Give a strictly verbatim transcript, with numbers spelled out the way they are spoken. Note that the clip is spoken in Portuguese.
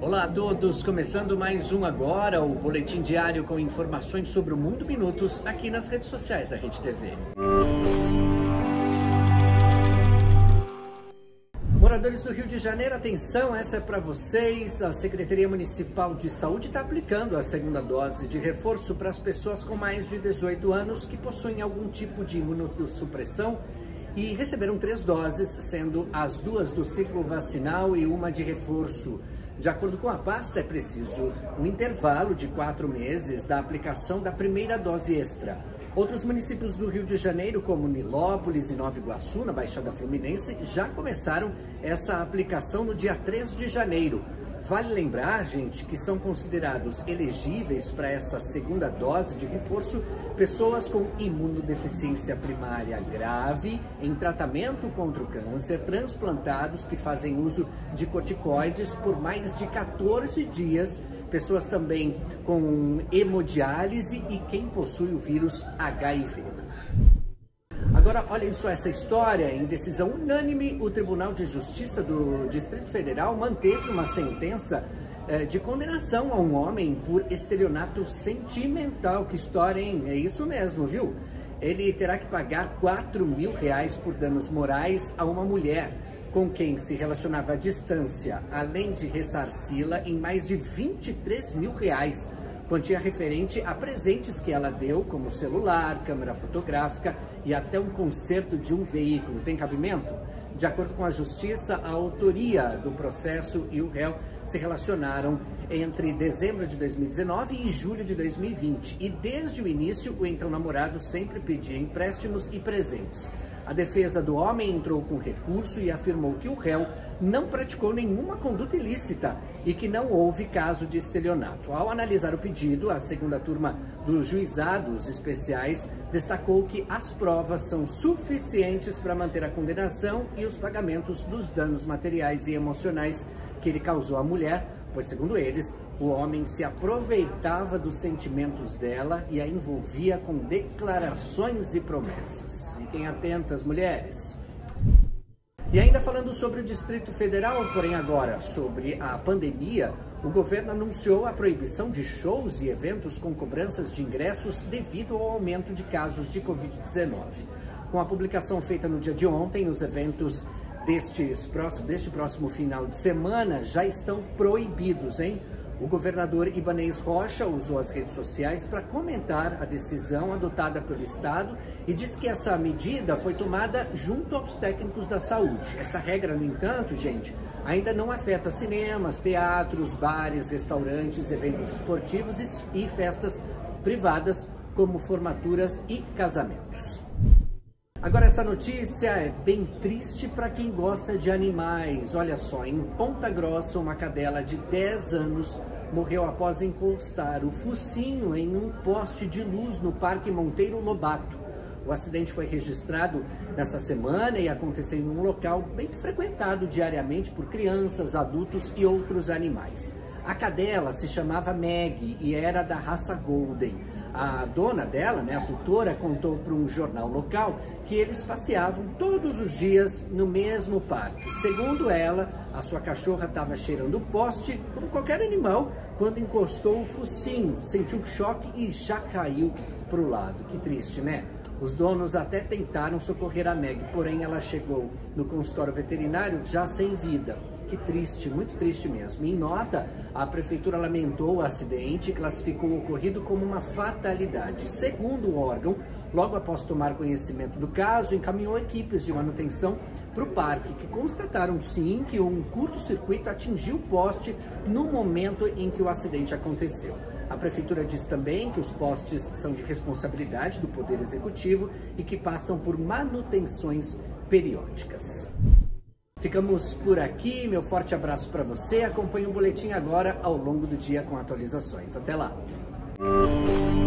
Olá a todos, começando mais um agora, o boletim diário com informações sobre o Mundo Minutos aqui nas redes sociais da Rede T V. Moradores do Rio de Janeiro, atenção, essa é para vocês. A Secretaria Municipal de Saúde está aplicando a segunda dose de reforço para as pessoas com mais de dezoito anos que possuem algum tipo de imunossupressão e receberam três doses, sendo as duas do ciclo vacinal e uma de reforço. De acordo com a pasta, é preciso um intervalo de quatro meses da aplicação da primeira dose extra. Outros municípios do Rio de Janeiro, como Nilópolis e Nova Iguaçu, na Baixada Fluminense, já começaram essa aplicação no dia três de janeiro. Vale lembrar, gente, que são considerados elegíveis para essa segunda dose de reforço pessoas com imunodeficiência primária grave, em tratamento contra o câncer, transplantados que fazem uso de corticoides por mais de quatorze dias, pessoas também com hemodiálise e quem possui o vírus H I V. Agora, olhem só essa história. Em decisão unânime, o Tribunal de Justiça do Distrito Federal manteve uma sentença eh, de condenação a um homem por estelionato sentimental. Que história, hein? É isso mesmo, viu? Ele terá que pagar quatro mil reais por danos morais a uma mulher com quem se relacionava à distância, além de ressarci-la em mais de vinte e três mil reais. Quantia referente a presentes que ela deu, como celular, câmera fotográfica e até um conserto de um veículo. Tem cabimento? De acordo com a Justiça, a autoria do processo e o réu se relacionaram entre dezembro de dois mil e dezenove e julho de dois mil e vinte. E desde o início, o então namorado sempre pedia empréstimos e presentes. A defesa do homem entrou com recurso e afirmou que o réu não praticou nenhuma conduta ilícita e que não houve caso de estelionato. Ao analisar o pedido, a segunda turma dos juizados especiais destacou que as provas são suficientes para manter a condenação e os pagamentos dos danos materiais e emocionais que ele causou à mulher, pois, segundo eles, o homem se aproveitava dos sentimentos dela e a envolvia com declarações e promessas. Fiquem atentas, mulheres. E ainda falando sobre o Distrito Federal, porém agora sobre a pandemia, o governo anunciou a proibição de shows e eventos com cobranças de ingressos devido ao aumento de casos de covid dezenove. Com a publicação feita no dia de ontem, os eventos destes próximo, deste próximo final de semana já estão proibidos, hein? O governador Ibanez Rocha usou as redes sociais para comentar a decisão adotada pelo Estado e diz que essa medida foi tomada junto aos técnicos da saúde. Essa regra, no entanto, gente, ainda não afeta cinemas, teatros, bares, restaurantes, eventos esportivos e festas privadas, como formaturas e casamentos. Agora, essa notícia é bem triste para quem gosta de animais. Olha só, em Ponta Grossa, uma cadela de dez anos morreu após encostar o focinho em um poste de luz no Parque Monteiro Lobato. O acidente foi registrado nesta semana e aconteceu em um local bem frequentado diariamente por crianças, adultos e outros animais. A cadela se chamava Maggie e era da raça Golden. A dona dela, né, a tutora, contou para um jornal local que eles passeavam todos os dias no mesmo parque. Segundo ela, a sua cachorra estava cheirando o poste, como qualquer animal, quando encostou o focinho, sentiu choque e já caiu para o lado. Que triste, né? Os donos até tentaram socorrer a Meg, porém ela chegou no consultório veterinário já sem vida. Que triste, muito triste mesmo. Em nota, a prefeitura lamentou o acidente e classificou o ocorrido como uma fatalidade. Segundo o órgão, logo após tomar conhecimento do caso, encaminhou equipes de manutenção para o parque, que constataram sim que um curto-circuito atingiu o poste no momento em que o acidente aconteceu. A prefeitura diz também que os postes são de responsabilidade do Poder Executivo e que passam por manutenções periódicas. Ficamos por aqui, meu forte abraço para você. Acompanhe o boletim agora ao longo do dia com atualizações. Até lá!